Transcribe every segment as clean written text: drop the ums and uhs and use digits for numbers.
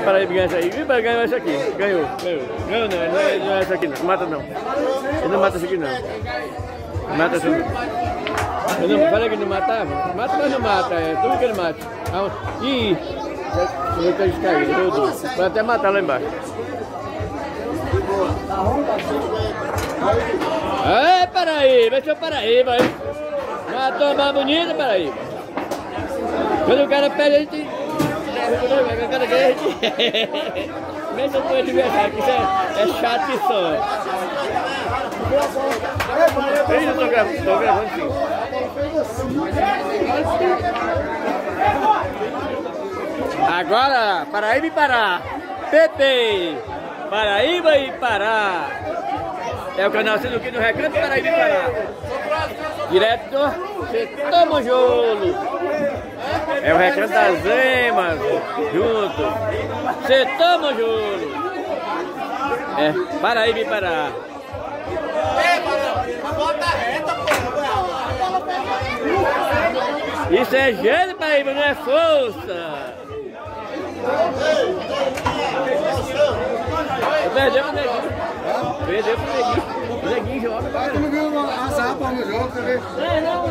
Paraíba ganhar essa aí. Ih, vai ganhar essa aqui. Ganhou. Ganhou não, não é essa aqui não. Mata não. Ele não mata essa aqui não. Mata essa aqui. Eu não falei que não matava? Mata, mas não mata. É tudo que ele mata. Ih! Deixa eu ver cair. Pode até matar lá embaixo. É, Paraíba, seu Paraíba, hein? Matou a mais bonita, Paraíba. Quando o cara pega, a gente derruba, né? O cara ganha, a gente... Mesmo com o adversário, que isso é chato que só. Eu tô gravando sim. Agora, Paraíba e Pará. Pepe, Paraíba e Pará. É o canal Sinuquinho do Recanto, Paraíba e Pará. Direto do Setomojolo. É o Recanto das Emas, junto. Setomojolo. É, Paraíba e Pará. Isso é gelo, Paraíba, não é força. Perdeu pro Neguinho. Perdeu pro Neguinho. O Neguinho joga. Tu não viu as rapas no jogo, você vê? Não.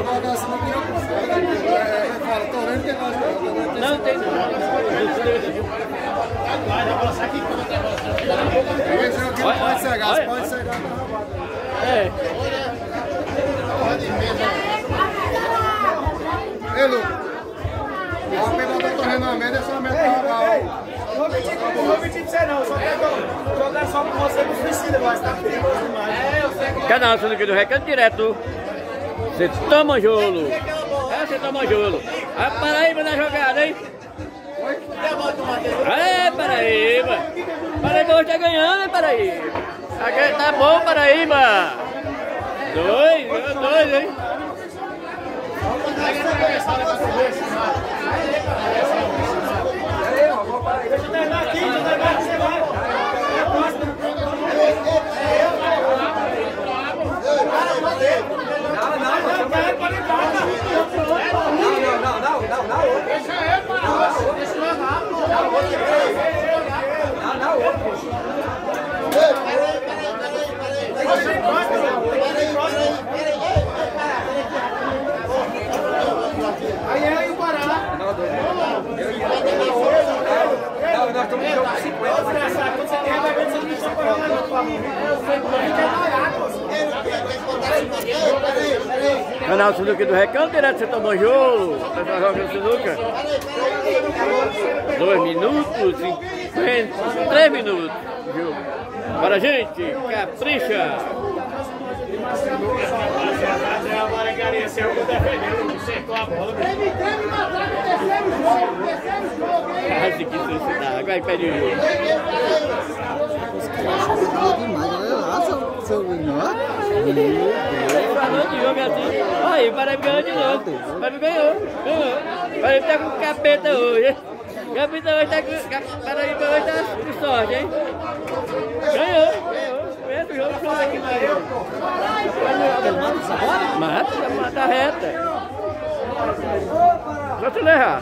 Não tem não. Pode cegar, pode cegar. É. Ei, Lucas. Vamos pegar o doutor Renan Mendes, essa meta não vou mentir pra você não, só quero jogar só com você no suicida, mas tá perigoso demais. Canal Sinuquinho do Recanto direto. Setomojolo. É Setomojolo. A Paraíba na jogada, hein? É, Paraíba. Paraíba hoje tá ganhando, hein, Paraíba? Tá bom, Paraíba. Dois, hein? Deixa eu terminar aqui, você vai. Aí é o Pará. Nós estamos em jogo de 50. Quando você tem arrebento, você não está parando. Canal Sinuquinho do Recanto, direto de Setomojolo. Pessoal jogando sinuca. 2 minutos, 3 minutos. Para gente, capricha. Quase que suicidar. Agora pede o jogo. Os caras jogam demais. Olha lá, seu menor. Falou de jogo assim. Olha, o Paraíba ganhou de novo. O Paraíba ganhou. O Paraíba tá com capeta hoje. O capeta hoje tá com... Paraíba hoje tá com sorte, hein? Ganhou. Esse jogo foi aqui, mata reta. Só tu errar.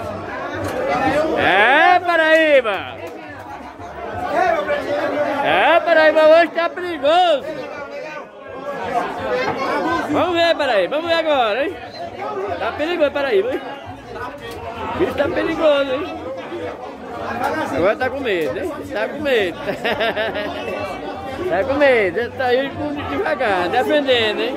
É, Paraíba! É, Paraíba hoje tá perigoso. Vamos ver, Paraíba, vamos ver agora, hein? Tá perigoso, Paraíba, hein? Isso tá perigoso, hein? Agora tá com medo, hein? Tá com medo. Tá com medo, tá indo devagar, defendendo, hein?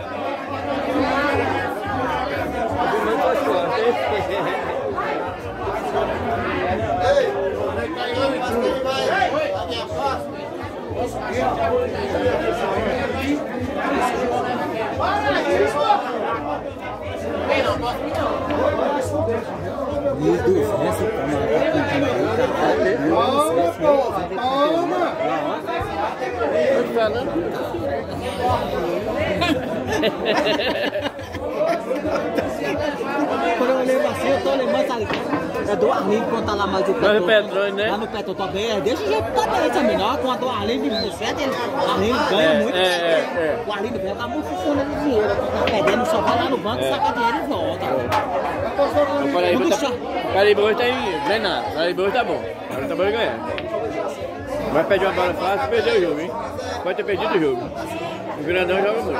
Quando eu olhei assim, eu tô lembrando, sabe? É do Arlindo quando tá lá mais o Petróleo, né? Lá no Petróleo também, é desse jeito também, também. Não, quando o Arlindo de certo, o Arlindo ganha muito. O Arlindo ganha, tá muito funcionando de dinheiro. Tá perdendo, só vai lá no banco, saca dinheiro e volta. Paraíba hoje tá engrenado. Paraíba hoje tá bom. Agora tá bom ganhar. Vai perder uma bola fácil, perdeu o jogo, hein? Pode ter perdido o jogo. O grandão joga muito.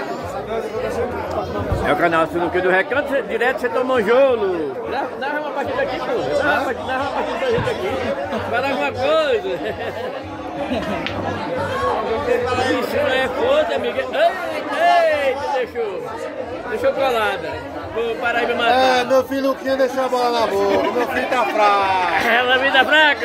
É o canal Sinuca do Recanto, direto você toma um jolo. Narra uma partida aqui, pô. Narra uma partida da gente aqui. Fala alguma coisa. Isso não é coisa, amiga. Eita, deixou colada. Vou parar de matar. É, meu filho Luquinha deixou a bola na boca. Meu filho tá fraco. Ela vida tá fraca?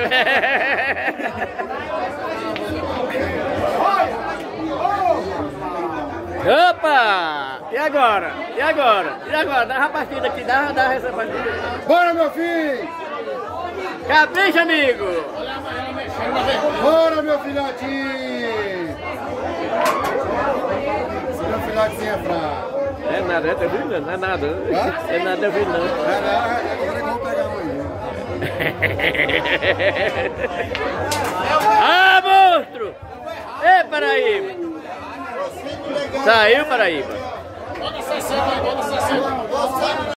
Opa! E agora? E agora? E agora? Dá a partida aqui, dá essa partida. Bora, meu filho! Capricha, amigo! Bora, meu filhotinho! Meu filhotinho é fraco. É nada, tá vendo? Não é nada. É nada, vindo não. Agora é que vamos pegar amanhã. Ah, monstro! Ei, Paraíba! Saiu, Paraíba!